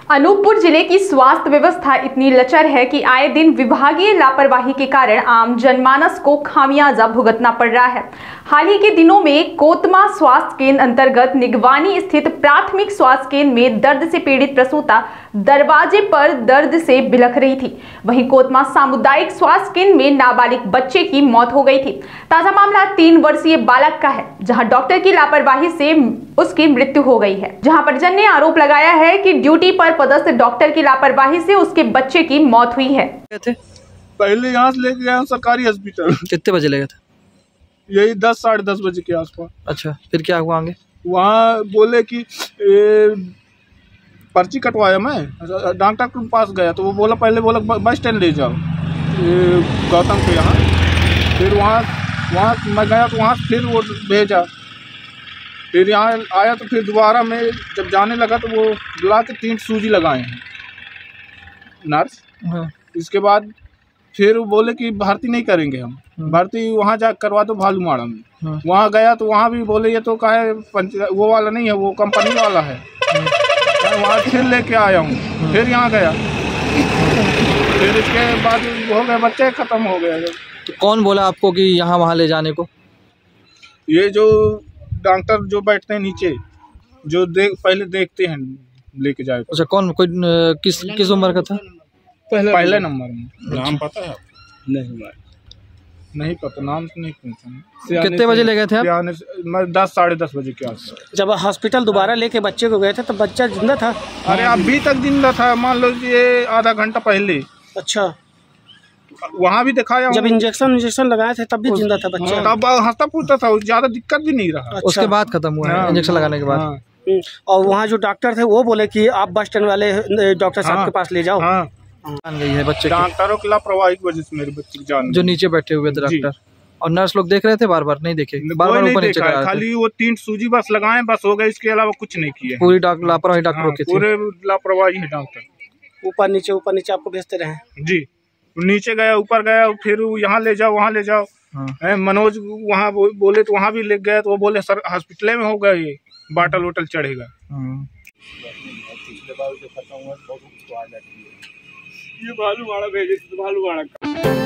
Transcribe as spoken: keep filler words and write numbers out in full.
अनूपपुर जिले की स्वास्थ्य व्यवस्था इतनी लचर है कि आए दिन विभागीय लापरवाही के कारण आम जनमानस को खामियाजा भुगतना पड़ रहा है। हाल ही के दिनों में कोतमा स्वास्थ्य केंद्र अंतर्गत निगवानी स्थित प्राथमिक स्वास्थ्य केंद्र में दर्द से पीड़ित प्रसूता दरवाजे पर दर्द से बिलख रही थी। वहीं कोतमा सामुदायिक स्वास्थ्य केंद्र में नाबालिग बच्चे की मौत हो गई थी। ताजा मामला तीन वर्षीय बालक का है, जहां डॉक्टर की लापरवाही से उसकी मृत्यु हो गई है। जहां परिजन ने आरोप लगाया है कि ड्यूटी पर पदस्थ डॉक्टर की लापरवाही से उसके बच्चे की मौत हुई है। पहले यहाँ से लेके गया सरकारी हॉस्पिटल। कितने बजे ले गए थे? यही दस साढ़े दस बजे के आसपास। अच्छा, फिर क्या हुआ आगे? वहाँ बोले कि ए, पर्ची कटवाया मैं, डॉक्टर के पास गया तो वो बोला पहले बोला बस स्टैंड ले जाओ गौतम के यहाँ। फिर वहाँ वहाँ मैं गया तो वहाँ फिर वो भेजा। फिर यहाँ आया तो फिर दोबारा मैं जब जाने लगा तो वो बुला के तीन सूजी लगाए हैं नर्स। हाँ। इसके बाद फिर वो बोले कि भर्ती नहीं करेंगे हम, भर्ती वहाँ जा करवा दो भालूमाड़ा में। हाँ। वहाँ गया तो वहाँ भी बोले ये तो का है वो वाला नहीं है, वो कंपनी वाला है। वहाँ फिर लेके आया हूँ। फिर यहाँ गया, फिर इसके बाद हो गए बच्चे ख़त्म हो गए। तो कौन बोला आपको कि यहाँ वहाँ ले जाने को? ये जो डॉक्टर जो बैठते हैं नीचे, जो देख पहले देखते हैं लेके जाए। अच्छा, कौन कोई किस किस उम्र का था? पहले पहले नंबर में। नाम पता है? नहीं नहीं पता, नाम तो नहीं पूछा। कितने बजे ले गए थे आप? मैं दस साढ़े दस बजे के आसपास। जब हॉस्पिटल दोबारा लेके बच्चे को गए थे तो बच्चा जिंदा था? अरे अभी तक जिंदा था, मान लो ये आधा घंटा पहले। अच्छा, वहाँ भी दिखाया। जब इंजेक्शन इंजेक्शन लगाए थे तब भी जिंदा था बच्चा? तब हंसता फूटता था, ज्यादा दिक्कत भी नहीं रहा। अच्छा। उसके बाद खत्म हुआ इंजेक्शन लगाने के बाद। हाँ। और वहाँ जो डॉक्टर थे वो बोले कि आप बस स्टैंड वाले डॉक्टर साहब के पास ले जाओ। हाँ। जान गई है बच्चे, डॉक्टरों की लापरवाही की वजह से मेरे बच्चे की जान। जो नीचे बैठे हुए थे डॉक्टर और नर्स लोग देख रहे थे, बार बार नहीं देखे, बार बार ऊपर नीचे करा, खाली वो तीन सूजी बस लगाए बस हो गए, इसके अलावा कुछ नहीं किया। पूरी लापरवाही डॉक्टरों की थी। पूरे लापरवाही है डॉक्टर। ऊपर नीचे ऊपर नीचे आपको भेजते रहे जी। नीचे गया, ऊपर गया, फिर यहाँ ले जाओ वहाँ ले जाओ। हाँ। मनोज वहाँ बोले तो वहाँ भी ले गए तो वो बोले सर हॉस्पिटल में हो गया, ये बाटल वोटल चढ़ेगा। ये भालूमाड़ा भेजे, भालूमाड़ा।